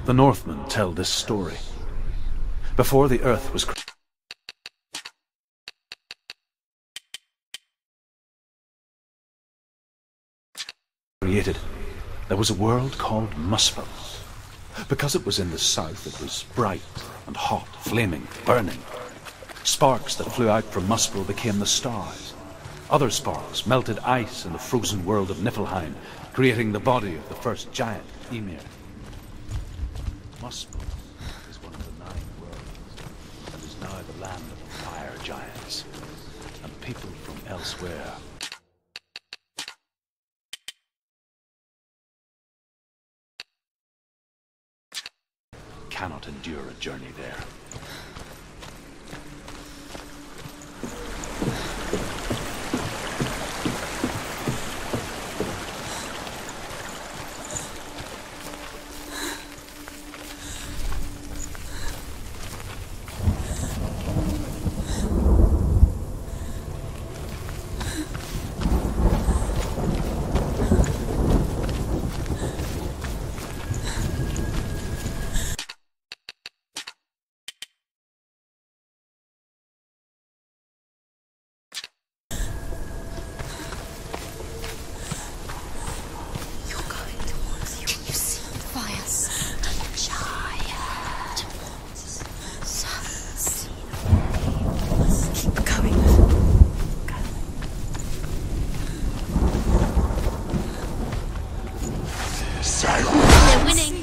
The Northmen tell this story. Before the Earth was created, there was a world called Muspel. Because it was in the south, it was bright and hot, flaming, burning. Sparks that flew out from Muspel became the stars. Other sparks melted ice in the frozen world of Niflheim, creating the body of the first giant, Ymir. Muspel is one of the 9 worlds, and is now the land of the fire giants, and people from elsewhere cannot endure a journey there. They're winning.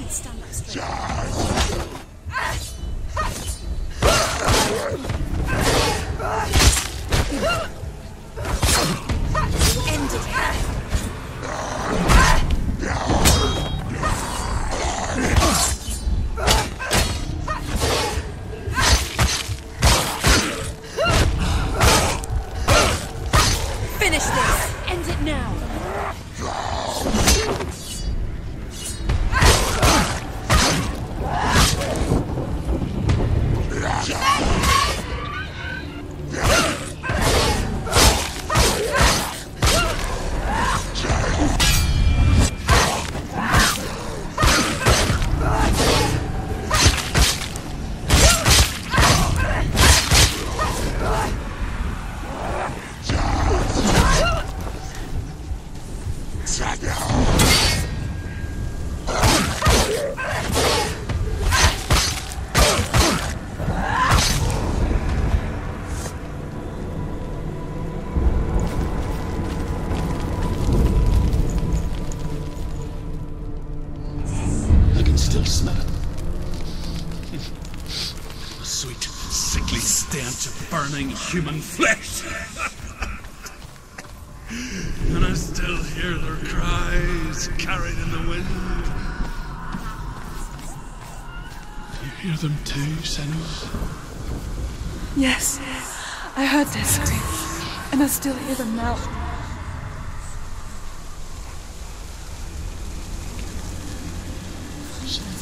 End it. Finish this. End it now. Still smell it. A sweet, sickly stench of burning human flesh. And I still hear their cries carried in the wind. You hear them too, Senua? Yes, I heard their screams, and I still hear them now. Senua.